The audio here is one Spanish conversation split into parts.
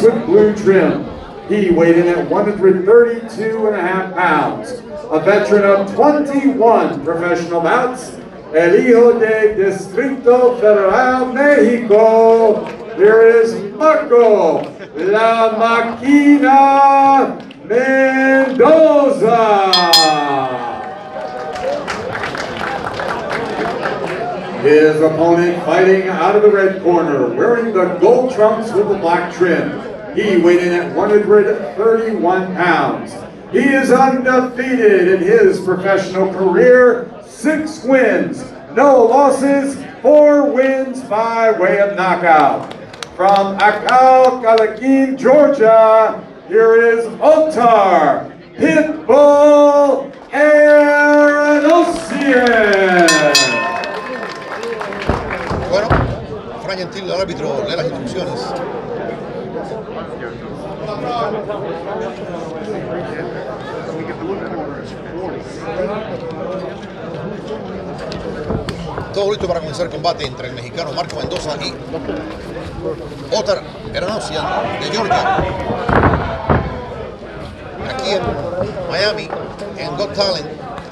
with blue trim. He weighed in at 132.5 pounds. A veteran of 21 professional bouts, el hijo de Distrito Federal, Mexico. Here is Marco La Máquina Mendoza. His opponent fighting out of the red corner, wearing the gold trunks with the black trim. He weighed in at 131 pounds. He is undefeated in his professional career, 6 wins, no losses, 4 wins by way of knockout. From Acal, Calaquin, Georgia, here is Ottar Pitbull Aranosian. Bueno, Fran Gentil, el árbitro, lee las instrucciones. Todo listo para comenzar el combate entre el mexicano Marco Mendoza y Ottar Aranosian de Georgia. Aquí en Miami, en Got Talent.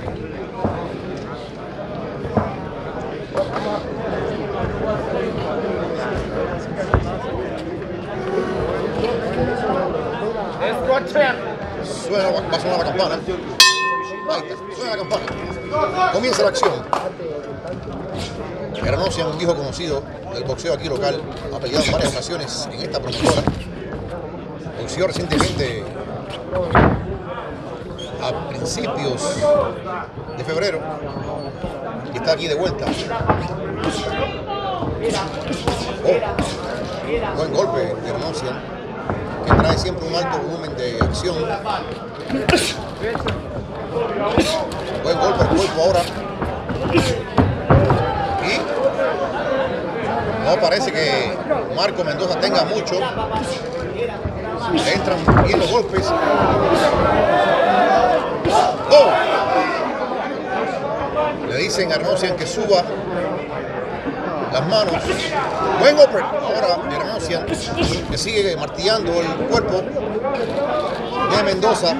Va a sonar la campana. Ahí está, suena la campana. Comienza la acción. Aranosian, un viejo conocido del boxeo aquí local, ha peleado en varias ocasiones en esta promotora. Boxeó recientemente a principios de febrero y está aquí de vuelta. Oh, buen golpe de Aranosian, que trae siempre un alto volumen de acción. Buen golpe al cuerpo ahora. Y no parece que Marco Mendoza tenga mucho. Le entran bien los golpes. ¡Oh! Le dicen a Aranosian que suba las manos. Buen golpe ahora de Aranosian, que sigue martillando el cuerpo de Mendoza.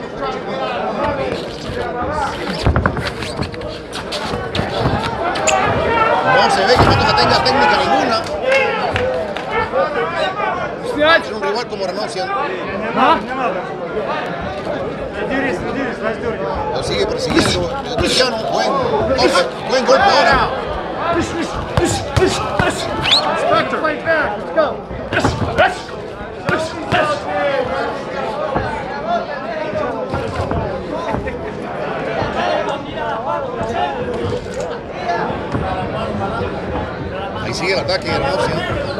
No se ve que Mendoza tenga técnica ninguna. Es un rival como Aranosian. Lo sigue persiguiendo el cristiano. Buen golpe ahora. Fight back. Let's go. Ahí sigue el ataque de Aranosian.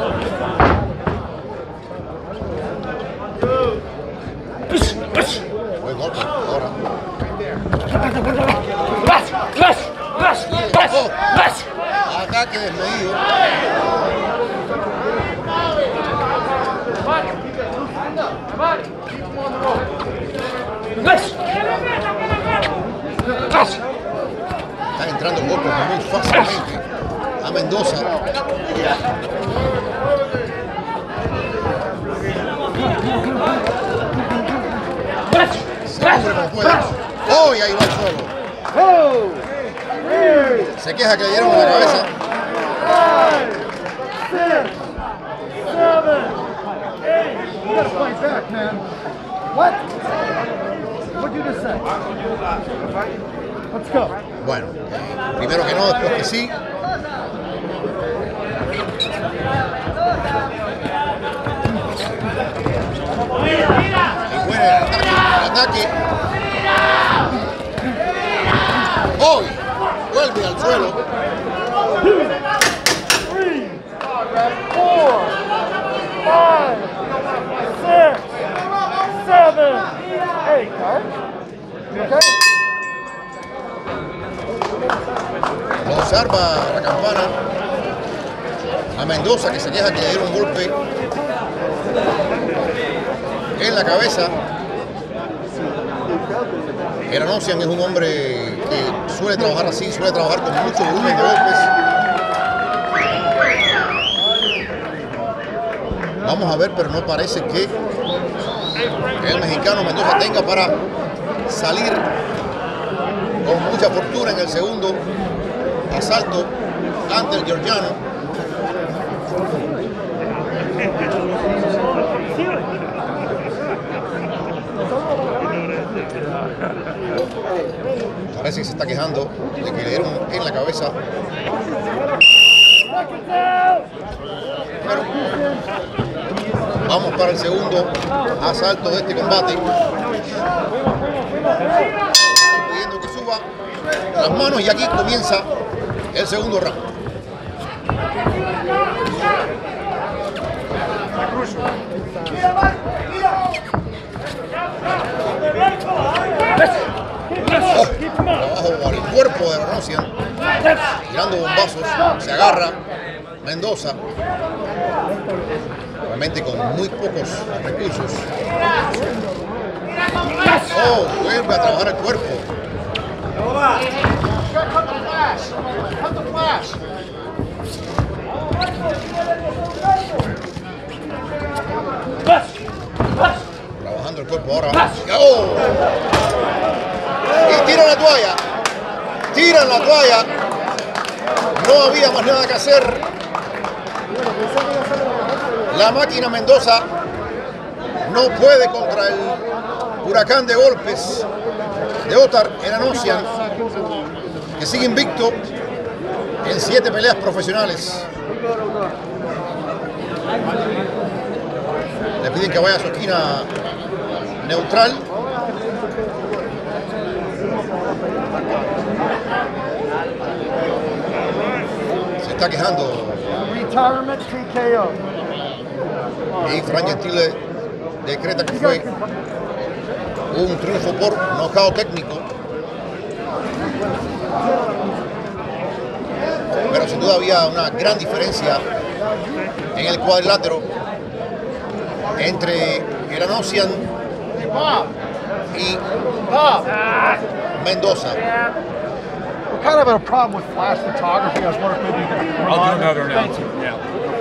Buen golpe ahora. Ataque desmedido. Están entrando golpes muy fácilmente a Mendoza. Se cubre como puede. ¡Oh! Y ahí va el suelo. Se queja que le dieron en la cabeza. 5, 6, 7, 8. You gotta fight back, man. What? What'd you just say? Let's go. Bueno, primero que no, después que sí. Y bueno, el ataque. ¡Oh! Vuelve al suelo. 2, 3, 4, 5, 6, 7, 8. You okay? Observa la campana a Mendoza, que se queja que le dieron un golpe en la cabeza. Aranosian es un hombre que suele trabajar así, suele trabajar con mucho volumen de golpes. Vamos a ver, pero no parece que el mexicano Mendoza tenga para salir con mucha fortuna en el segundo asalto ante el georgiano. Parece que se está quejando de que le dieron en la cabeza. Pero vamos para el segundo asalto de este combate. Pidiendo que suba las manos y aquí comienza el segundo round. Trabajo por el cuerpo de Ranosian, tirando bombazos, se agarra Mendoza, realmente con muy pocos recursos. Oh, vuelve a trabajar el cuerpo. Trabajando el cuerpo ahora. ¡Oh! Y tiran la toalla. Tiran la toalla. No había más nada que hacer. La máquina Mendoza no puede contra el huracán de golpes de Ottar Eranosyan, que sigue invicto en 7 peleas profesionales. Le piden que vaya a su esquina neutral. Se está quejando. Y Fran Gentile decreta que fue un triunfo por nocaut técnico. Pero sin duda había una gran diferencia en el cuadrilátero entre Eranosyan y Mendoza. Kind of a problem with flash photography. I was wondering if maybe you could. I'll do another announcement. Yeah, no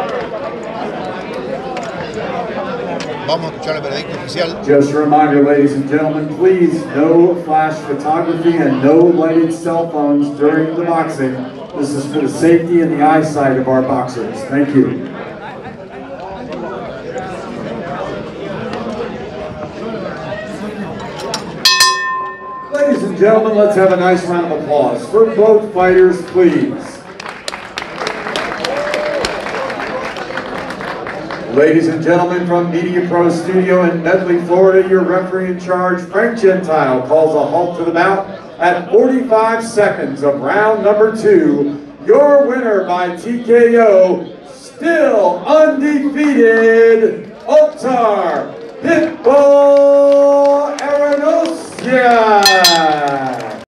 problem. Vamos a escuchar el veredicto oficial. Just a reminder, ladies and gentlemen, please, no flash photography and no lighted cell phones during the boxing. This is for the safety and the eyesight of our boxers. Thank you. Ladies and gentlemen, let's have a nice round of applause for both fighters, please. Ladies and gentlemen, from Media Pro Studio in Medley, Florida, your referee in charge, Frank Gentile, calls a halt to the bout at 45 seconds of round number 2. Your winner by TKO, still undefeated, Ottar